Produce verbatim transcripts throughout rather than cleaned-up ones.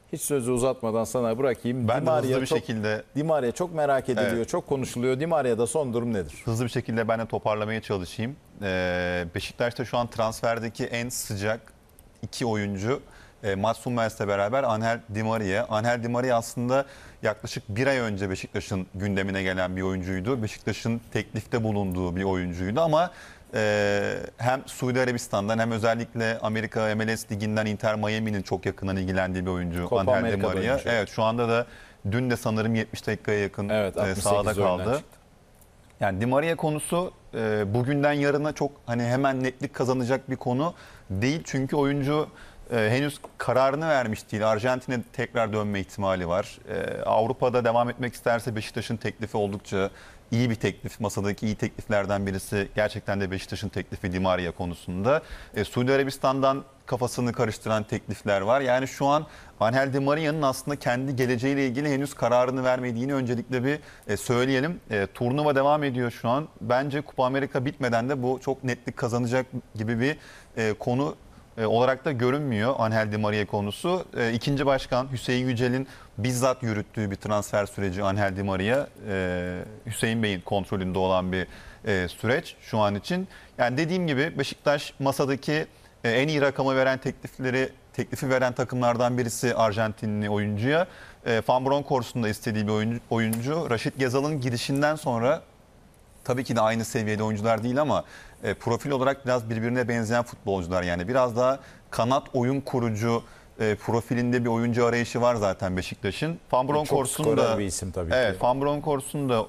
Hiç sözü uzatmadan sana bırakayım. Ben Di de Maria hızlı bir çok, şekilde Di Maria çok merak ediliyor, Evet. çok konuşuluyor. Di Maria'da son durum nedir? hızlı bir şekilde ben de toparlamaya çalışayım. Ee, Beşiktaş'ta şu an transferdeki en sıcak iki oyuncu e, Mats Hummels'le beraber Angel Di Maria. Angel Di Maria aslında yaklaşık bir ay önce Beşiktaş'ın gündemine gelen bir oyuncuydu. Beşiktaş'ın teklifte bulunduğu bir oyuncuydu ama e, hem Suudi Arabistan'dan hem özellikle Amerika M L S Ligi'nden Inter Miami'nin çok yakından ilgilendiği bir oyuncu Copa Angel Di Amerika'da Maria. oyuncu. Evet, şu anda da dün de sanırım yetmiş dakikaya yakın Evet, e, altmış sekiz sahada oyundan kaldı. çıktı. Yani Di Maria konusu e, bugünden yarına çok hani hemen netlik kazanacak bir konu değil. Çünkü oyuncu e, henüz kararını vermiş değil. Arjantin'e tekrar dönme ihtimali var. E, Avrupa'da devam etmek isterse Beşiktaş'ın teklifi oldukça iyi bir teklif. Masadaki iyi tekliflerden birisi gerçekten de Beşiktaş'ın teklifi Di Maria konusunda. E, Suudi Arabistan'dan kafasını karıştıran teklifler var. Yani şu an Angel Di Maria'nın aslında kendi geleceğiyle ilgili henüz kararını vermediğini öncelikle bir e, söyleyelim. E, turnuva devam ediyor şu an. Bence Kupa Amerika bitmeden de bu çok netlik kazanacak gibi bir e, konu e, olarak da görünmüyor Angel Di Maria konusu. E, ikinci başkan Hüseyin Yücel'in bizzat yürüttüğü bir transfer süreci Angel Di Maria. E, Hüseyin Bey'in kontrolünde olan bir e, süreç şu an için. Yani dediğim gibi Beşiktaş masadaki e, en iyi rakamı veren teklifleri teklifi veren takımlardan birisi Arjantinli oyuncuya. E, Van Bronckhorst'un da istediği bir oyuncu, oyuncu. Raşit Gezal'ın gidişinden sonra tabii ki de aynı seviyede oyuncular değil ama e, profil olarak biraz birbirine benzeyen futbolcular. Yani biraz daha kanat oyun kurucu e, profilinde bir oyuncu arayışı var zaten Beşiktaş'ın. Van Çok Bronckhorst'un skorer da bir isim tabii evet, ki. Van Bronckhorst'un da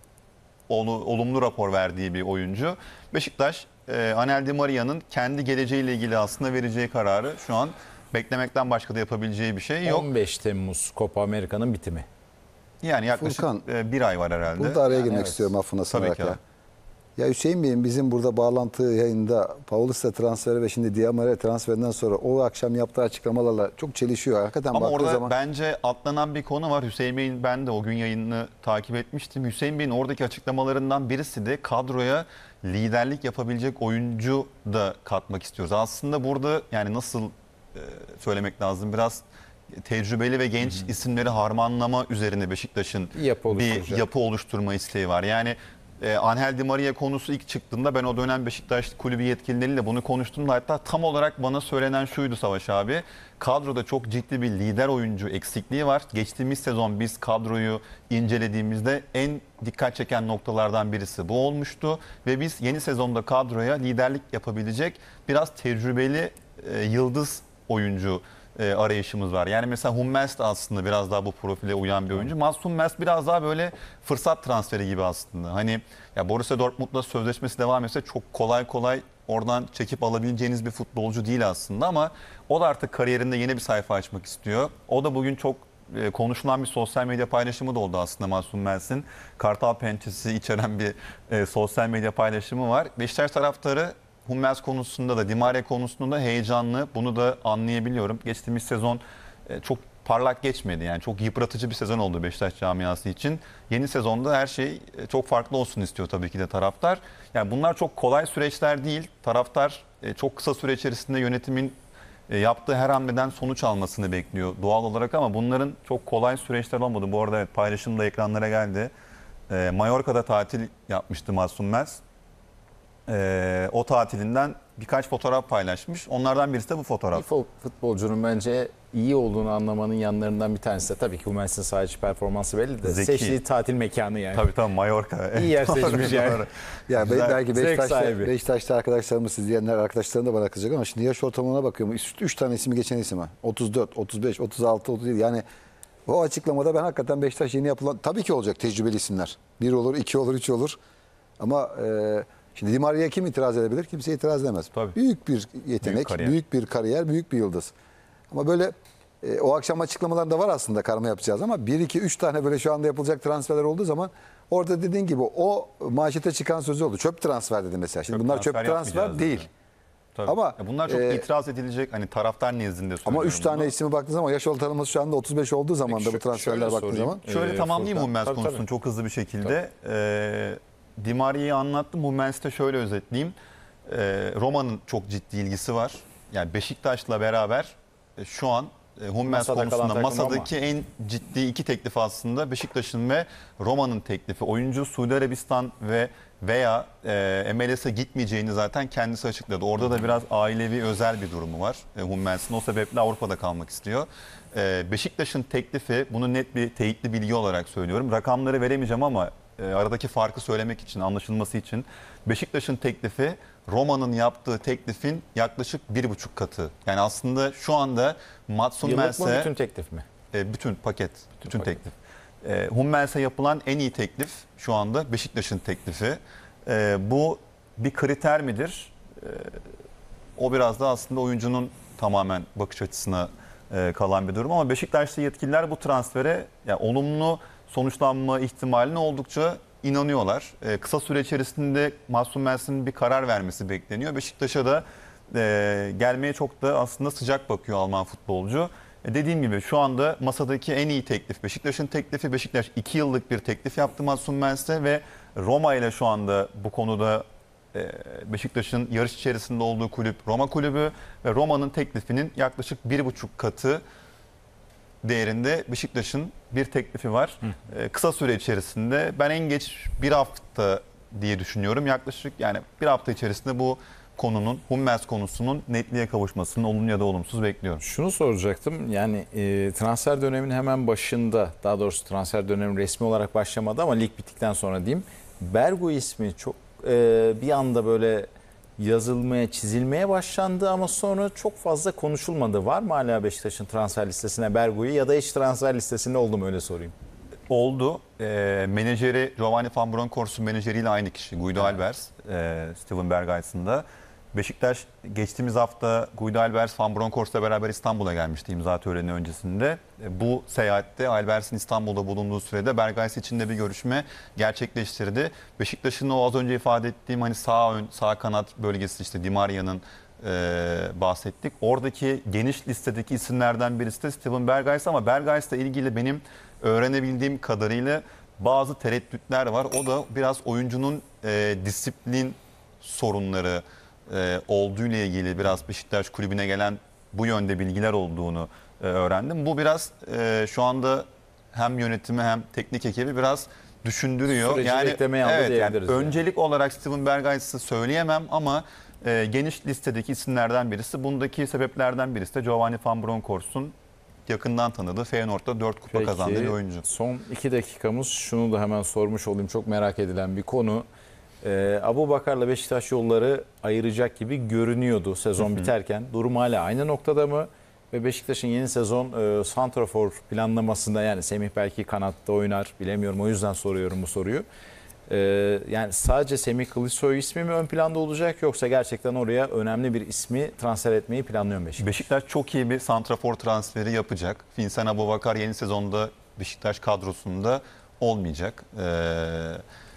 olu- olumlu rapor verdiği bir oyuncu. Beşiktaş e, Angel Di Maria'nın kendi geleceğiyle ilgili aslında vereceği kararı şu an beklemekten başka da yapabileceği bir şey yok. on beş Temmuz Copa Amerika'nın bitimi. Yani yaklaşık Furkan, e, bir ay var herhalde. Burada araya Yani girmek evet. istiyorum affına sığınarak ki de. ya. Ya Hüseyin Bey'in bizim burada bağlantı yayında Paulista transferi ve şimdi Di Maria transferinden sonra o akşam yaptığı açıklamalarla çok çelişiyor. Hakikaten Ama baktığı orada zaman bence atlanan bir konu var. Hüseyin Bey'in, ben de o gün yayınını takip etmiştim. Hüseyin Bey'in oradaki açıklamalarından birisi de kadroya liderlik yapabilecek oyuncu da katmak istiyoruz. Aslında burada yani nasıl e, söylemek lazım, biraz tecrübeli ve genç hı hı. isimleri harmanlama üzerine Beşiktaş'ın Yapı bir oluşturacak. yapı oluşturma isteği var. Yani e, Angel Di Maria konusu ilk çıktığında ben o dönem Beşiktaş kulübü yetkilileriyle bunu konuştuğumda hatta tam olarak bana söylenen şuydu Savaş abi. Kadroda çok ciddi bir lider oyuncu eksikliği var. Geçtiğimiz sezon biz kadroyu incelediğimizde en dikkat çeken noktalardan birisi bu olmuştu. Ve biz yeni sezonda kadroya liderlik yapabilecek biraz tecrübeli e, yıldız oyuncu e, arayışımız var. Yani mesela Hummels de aslında biraz daha bu profile uyan bir oyuncu. Mats Hummels biraz daha böyle fırsat transferi gibi aslında. Hani ya Borussia Dortmund'la sözleşmesi devam etse çok kolay kolay oradan çekip alabileceğiniz bir futbolcu değil aslında ama o da artık kariyerinde yeni bir sayfa açmak istiyor. O da bugün çok e, konuşulan bir sosyal medya paylaşımı da oldu aslında Mats Hummels'in. Kartal pençesi içeren bir e, sosyal medya paylaşımı var. Beşiktaş taraftarı Hummels konusunda da Di Maria konusunda da heyecanlı. Bunu da anlayabiliyorum. Geçtiğimiz sezon e, çok parlak geçmedi. Yani çok yıpratıcı bir sezon oldu Beşiktaş camiası için. Yeni sezonda her şey e, çok farklı olsun istiyor tabii ki de taraftar. Yani bunlar çok kolay süreçler değil. Taraftar e, çok kısa süre içerisinde yönetimin e, yaptığı her hamleden sonuç almasını bekliyor doğal olarak ama bunların çok kolay süreçler olmadı. Bu arada evet, paylaşım da ekranlara geldi. E, Mallorca'da tatil yapmıştı Mats Hummels. Ee, o tatilinden birkaç fotoğraf paylaşmış. Onlardan birisi de bu fotoğraf. Bir futbolcunun bence iyi olduğunu anlamanın yanlarından bir tanesi de tabii ki Hummels'in saha içi performansı belli de Zeki. seçtiği tatil mekanı yani. Tabii tabii Mallorca. İyi yer seçmiş yani. ya Güzel, belki zevk Beşiktaş'ta, sahibi. Beşiktaş'ta arkadaşlarımız izleyenler arkadaşlarım da bana kızacak ama şimdi yaş ortalamına bakıyorum. üç tane ismi geçen isim ha. otuz dört, otuz beş, otuz altı, otuz yedi yani o açıklamada ben hakikaten Beşiktaş yeni yapılan tabii ki olacak tecrübeli isimler. Bir olur, iki olur, üç olur. Ama e, şimdi Di Maria'ya kim itiraz edebilir? Kimse itiraz edemez. Tabii. Büyük bir yetenek, Büyük kariyer. büyük bir kariyer, büyük bir yıldız. Ama böyle e, o akşam açıklamalarında var aslında karma yapacağız ama bir iki üç tane böyle şu anda yapılacak transferler olduğu zaman orada dediğin gibi o manşete çıkan sözü oldu. Çöp transfer dedi mesela. Şimdi Çöp bunlar çöp transfer transfer yapmayacağız değil. dedi. Tabii. Ama Ya bunlar çok e, itiraz edilecek hani taraftar nezdinde söylüyorum. ama üç tane bunu. ismi baktığın zaman yaş ortalaması şu anda otuz beş olduğu zaman Peki da bu şö- transferler şöyle baktığın sorayım. zaman. Şöyle Ee, tamamlayayım Furkan. Hummels Tabii, konusunu tabii. çok hızlı bir şekilde. Ee, Di Maria'yı anlattım. Hummels'te şöyle özetleyeyim. Ee, Roma'nın çok ciddi ilgisi var. Yani Beşiktaş'la beraber e, şu an e, Hummels Masada kalan konusunda takım masadaki en ciddi iki teklif aslında Beşiktaş'ın ve Roma'nın teklifi. Oyuncu Suudi Arabistan ve veya e, M L S'e gitmeyeceğini zaten kendisi açıkladı. Orada da biraz ailevi özel bir durumu var e, Hummels'in. O sebeple Avrupa'da kalmak istiyor. E, Beşiktaş'ın teklifi, bunu net bir teyitli bilgi olarak söylüyorum. Rakamları veremeyeceğim ama e, aradaki farkı söylemek için, anlaşılması için Beşiktaş'ın teklifi Roma'nın yaptığı teklifin yaklaşık bir buçuk katı. Yani aslında şu anda Mats Yıllık mı, Hummels'e bütün teklif mi? e, bütün paket, bütün paket. teklif. E, Hummels'e yapılan en iyi teklif şu anda Beşiktaş'ın teklifi. E, bu bir kriter midir? E, o biraz da aslında oyuncunun tamamen bakış açısına e, kalan bir durum ama Beşiktaşlı yetkililer bu transfere yani olumlu sonuçlanma ihtimaline oldukça inanıyorlar. E, kısa süre içerisinde Mats Hummels'in bir karar vermesi bekleniyor. Beşiktaş'a da e, gelmeye çok da aslında sıcak bakıyor Alman futbolcu. E, dediğim gibi şu anda masadaki en iyi teklif Beşiktaş'ın teklifi. Beşiktaş iki yıllık bir teklif yaptı Mats Hummels'e ve Roma ile şu anda bu konuda e, Beşiktaş'ın yarış içerisinde olduğu kulüp Roma kulübü ve Roma'nın teklifinin yaklaşık bir buçuk katı değerinde Beşiktaş'ın bir teklifi var. Ee, kısa süre içerisinde ben en geç bir hafta diye düşünüyorum. Yaklaşık yani bir hafta içerisinde bu konunun, Hummels konusunun netliğe kavuşmasını olumlu ya da olumsuz bekliyorum. Şunu soracaktım. Yani e, transfer döneminin hemen başında, daha doğrusu transfer dönemi resmi olarak başlamadı ama lig bittikten sonra diyeyim. Bergu ismi çok e, bir anda böyle yazılmaya, çizilmeye başlandı ama sonra çok fazla konuşulmadı. Var mı hala Beşiktaş'ın transfer listesine Bergu'yu ya da hiç transfer listesinde oldu mu, öyle sorayım. Oldu. E, menajeri Giovanni Van Bronckhorst'un menajeriyle aynı kişi Guido Evet. Albers, e, Steven Berghuis'ın da. Beşiktaş geçtiğimiz hafta Guido Albers Van Bronckhorst'la beraber İstanbul'a gelmişti imza töreni öncesinde. E, bu seyahatte Albers'in İstanbul'da bulunduğu sürede Berghuis için de bir görüşme gerçekleştirdi. Beşiktaş'ın o az önce ifade ettiğim hani sağ ön, sağ kanat bölgesi işte Di Maria'nın e, bahsettik. Oradaki geniş listedeki isimlerden birisi de Steven Berghuis ama Berghuis'le ilgili benim öğrenebildiğim kadarıyla bazı tereddütler var. O da biraz oyuncunun e, disiplin sorunları e, olduğu ile ilgili biraz Beşiktaş kulübüne gelen bu yönde bilgiler olduğunu e, öğrendim. Bu biraz e, şu anda hem yönetimi hem teknik ekibi biraz düşündürüyor. Süreci yani beklemeye aldı evet, yani diyebiliriz yani. öncelik olarak Steven Berghuis'i söyleyemem ama e, geniş listedeki isimlerden birisi. Bundaki sebeplerden birisi de Giovanni Van Bronckhorst'un yakından tanıdığı Feyenoord'da dört kupa Peki, kazandığı bir oyuncu. son iki dakikamız, şunu da hemen sormuş olayım, çok merak edilen bir konu. Ee, Abubakar'la Beşiktaş yolları ayıracak gibi görünüyordu sezon Hı hı. biterken. Durum hala aynı noktada mı? Ve Beşiktaş'ın yeni sezon e, santrafor planlamasında, yani Semih belki kanatta oynar, bilemiyorum, o yüzden soruyorum bu soruyu. Ee, yani sadece Semih Kılıçsoy ismi mi ön planda olacak, yoksa gerçekten oraya önemli bir ismi transfer etmeyi planlıyor mu Beşiktaş? Beşiktaş çok iyi bir santrafor transferi yapacak. Vincent Aboubakar yeni sezonda Beşiktaş kadrosunda olmayacak. Ee,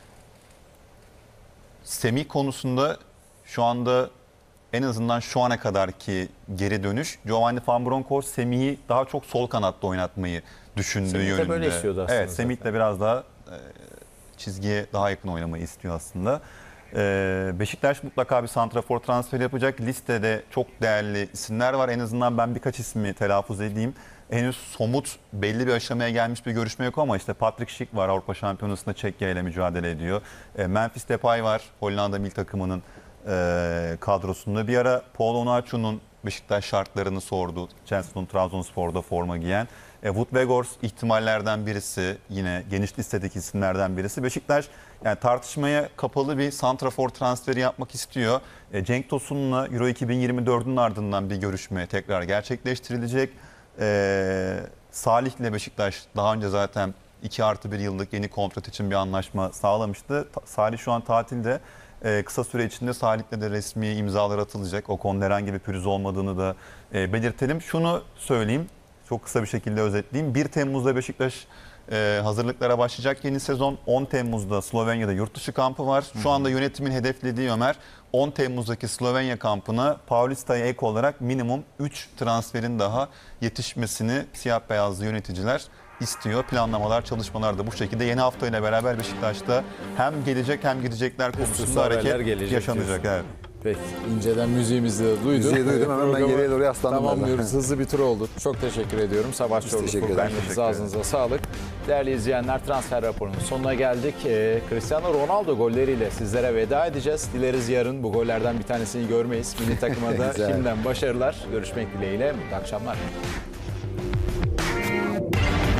Semih konusunda şu anda en azından şu ana kadarki geri dönüş Giovanni Van Bronckhorst Semih'i daha çok sol kanatta oynatmayı düşündüğü Semih de yönünde. böyle istiyordu aslında Evet, Semih zaten. de biraz daha e, çizgiye daha yakın oynamayı istiyor aslında. Ee, Beşiktaş mutlaka bir santrafor transferi yapacak. Listede çok değerli isimler var. En azından ben birkaç ismi telaffuz edeyim. Henüz somut belli bir aşamaya gelmiş bir görüşme yok ama işte Patrick Schick var, Avrupa Şampiyonası'nda Çekya ile mücadele ediyor. E, Memphis Depay var, Hollanda milli takımının e, kadrosunda. Bir ara Paul Onuachu'nun Beşiktaş şartlarını sordu. Chelsea'nin Trabzonspor'da forma giyen. E, Wout Weghorst ihtimallerden birisi, yine geniş listedeki isimlerden birisi. Beşiktaş yani tartışmaya kapalı bir santrafor transferi yapmak istiyor. E, Cenk Tosun'la Euro iki bin yirmi dördün ardından bir görüşme tekrar gerçekleştirilecek. E, Salih'le Beşiktaş daha önce zaten iki artı bir yıllık yeni kontrat için bir anlaşma sağlamıştı. Ta- Salih şu an tatilde. E, kısa süre içinde Salih'le de resmi imzalar atılacak. O konuda herhangi bir pürüz olmadığını da e, belirtelim. Şunu söyleyeyim, çok kısa bir şekilde özetleyeyim. bir Temmuz'da Beşiktaş e, hazırlıklara başlayacak yeni sezon. on Temmuz'da Slovenya'da yurt dışı kampı var. Şu anda yönetimin hedeflediği Ömer, on Temmuz'daki Slovenya kampına Paulista'ya ek olarak minimum üç transferin daha yetişmesini siyah beyazlı yöneticiler istiyor. Planlamalar, çalışmalar da bu şekilde. Yeni haftayla beraber Beşiktaş'ta hem gelecek hem gidecekler konusunda haberler hareket gelecek yaşanacak. diyorsun. Evet. Peki. İnceden müziğimizi de duyduk. Müziği duydum, hemen ben Programı geriye doğru yaslandım tamamlıyoruz. Hızlı bir tur oldu. Çok teşekkür ediyorum. Savaş Çorlu teşekkür ederiz. programınız Teşekkür ağzınıza sağlık. Değerli izleyenler, transfer raporunun sonuna geldik. Ee, Cristiano Ronaldo golleriyle sizlere veda edeceğiz. Dileriz yarın bu gollerden bir tanesini görmeyiz. Milli takıma da Güzel. şimdiden başarılar. Görüşmek dileğiyle. Mutlu akşamlar.